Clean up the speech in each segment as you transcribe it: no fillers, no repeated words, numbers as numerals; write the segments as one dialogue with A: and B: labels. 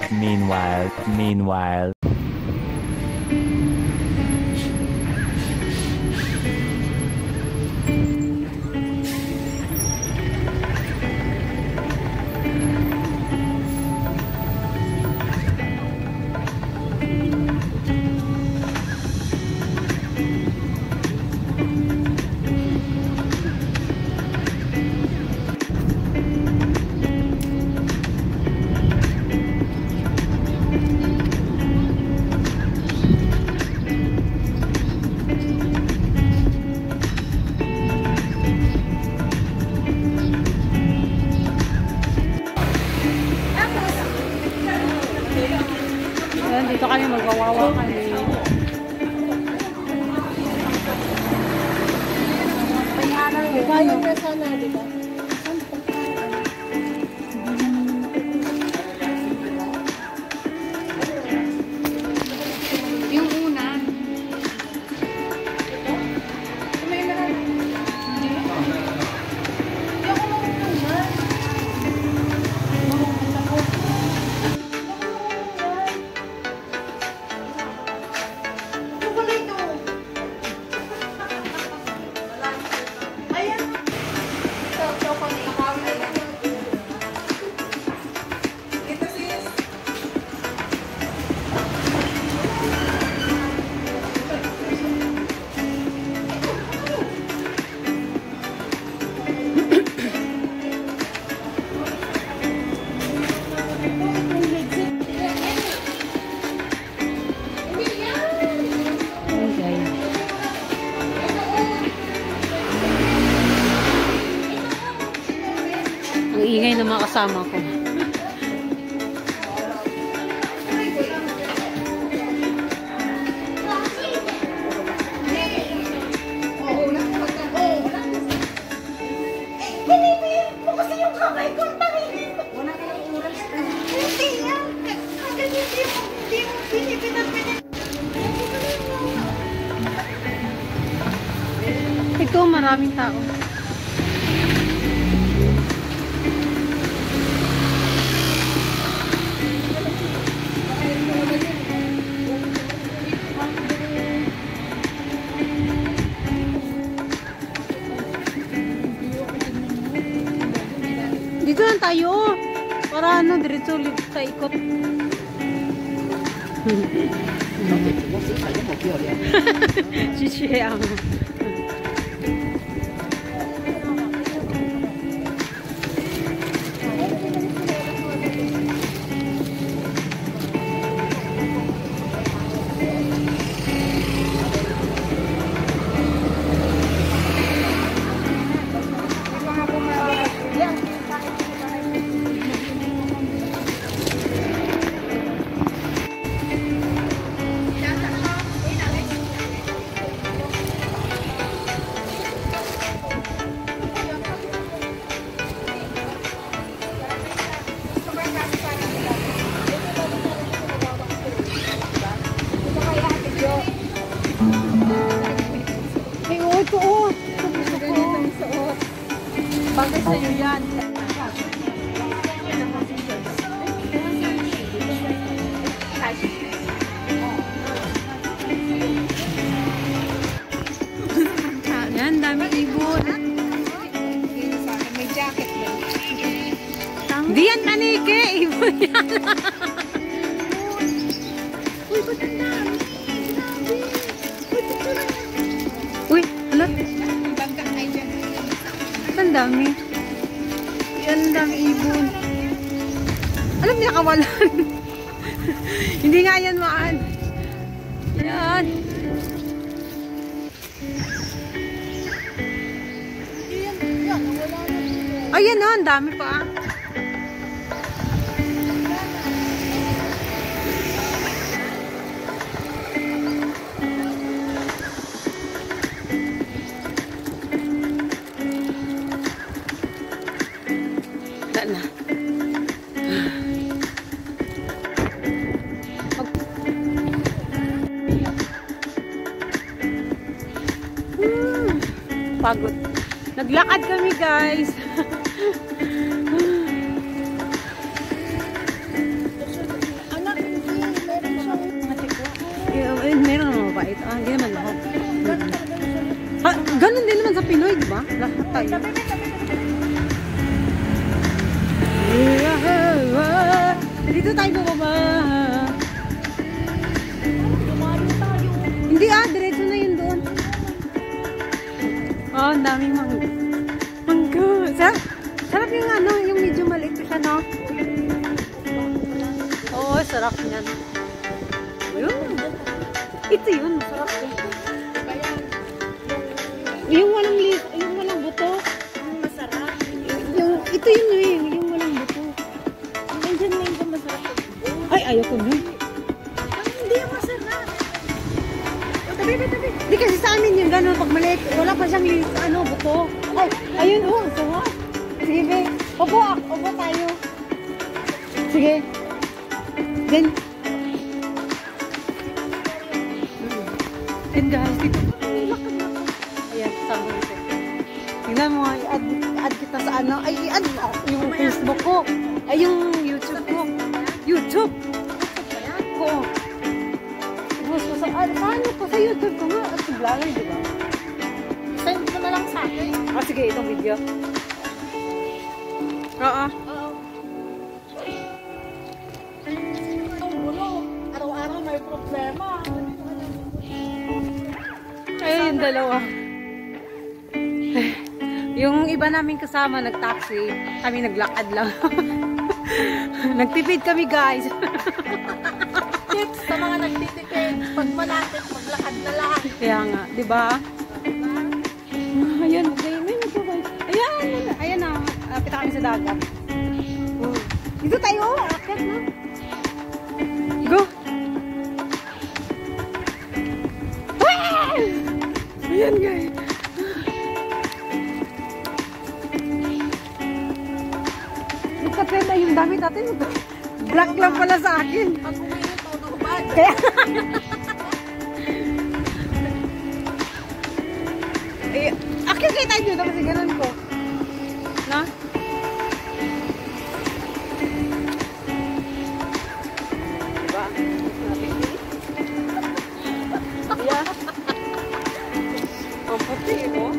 A: Meanwhile.
B: Dito kami magwawawa kami.
C: Bayang na sana, di ba?
B: Yung una. Ang ingay ng mga kasama ko. Ito, maraming tao. Dito lang tayo. Para ano, diretso ulit sa ikot. Sisiya mo. Bakit sa'yo yan? Yan, dami ibon.
C: May jacket ba?
B: Di yan manike, ibon yan.
C: Uy, ba't ang dami?
B: Uy, alat.
C: Bangka kayo dyan.
B: Ang dami. Yan, ang dami ibon. Alam niya, kawalan. Hindi nga yan maan. Yan. Ayan o, ang dami pa. Na. Pagod. Naglakad kami, guys. tayo. Dito tayo bumaba. Hindi diretso na yun doon. Oh, ang daming mangga. Sarap yung ano, yung medyo maliit siya, no? Oo, sarap niyan. Ayun. Ito yun, sarap yun. Yung walang buto.
C: Yung masarap.
B: Ito yun yung walang buto.
C: Nandiyan na yung masarap.
B: Ay, ayoko dun.
C: Hindi yung masarap. Tabi.
B: Hindi kasi sa amin yung gano'n, pag maliit, wala pa siyang buto. Ay, ayun, sarap. Sige, be. Opo tayo. Sige. Then, and guys, dito lakad. Ayan, kasama nito. Tingnan mo, i-add kita sa ano. Ay, i-add yung Facebook ko. Ay, yung YouTube ko. YouTube ko. Paano ko sa YouTube ko nga? At sa vlogger, di ba?
C: Send mo na lang sa akin.
B: Sige, itong video. Oo.
C: Araw-araw may problema.
B: Ay, yung dalawa. Yung iba namin kasama, nag-taxi. Kami naglakad lang. Nagtipid kami, guys.
C: Tips sa mga nagtitipid. Pag malapit, maglakad na lang.
B: Kaya nga, di ba? Ayan, may nagkabay. Ayan na. Kita kami sa dagat. Dito tayo, akit na. Go! Ayan, guys. Nagka-trend na yung damit natin. Black lang pala sa akin.
C: Pag umiinit, todo ubad.
B: Kaya... Akit kayo tayo dito kasi ganun ko. Na? Diba? Yeah. Ang puti, no?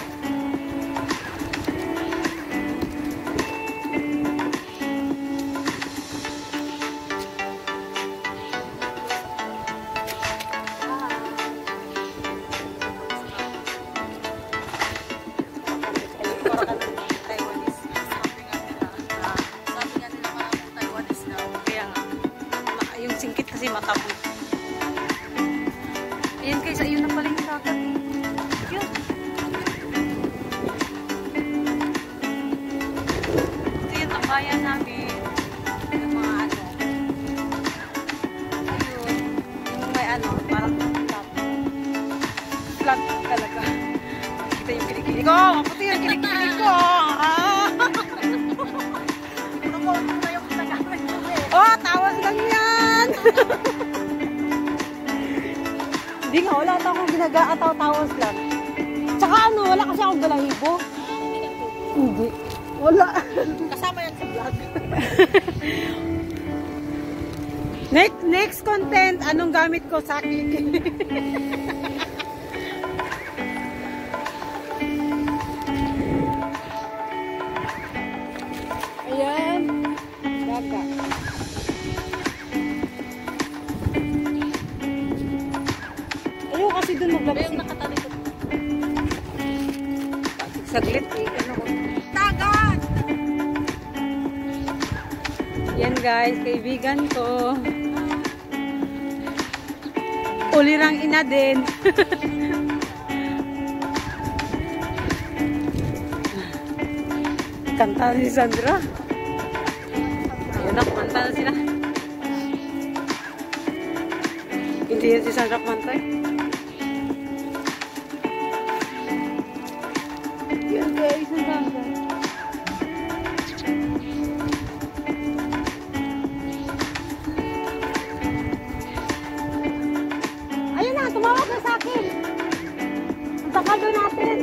B: Singkit kasi matapos. Ayan guys, ayun na pala yung dagat. Yun. Ito yung tambayan namin. Yung mga ano. Ayun. Yung may ano, parang flat. Flat talaga. Kita yung kilikili ko. Maputi yung kilikili ko. Oh, tawas lang yan! Hindi nga, wala ata akong ginagaataw-tawas lang. Tsaka ano, wala kasi akong balahibo. Hindi. Wala.
C: Kasama yan sa vlog.
B: Next content, anong gamit ko sa akin? Ayan. Daga. Ayaw kasi dun maglabas.
C: Yung nakatalikod.
B: Saglit eh. Ano ko?
C: Dagat!
B: Yan guys, kaibigan ko. Ulirang ina din. Kanta ni Sandra. Ayun na, kanta na sila. Hindi yan si Sandra kumanta eh. Yan guys, ang ganda. Ayun na, tumawag na sa akin. Ang takado natin.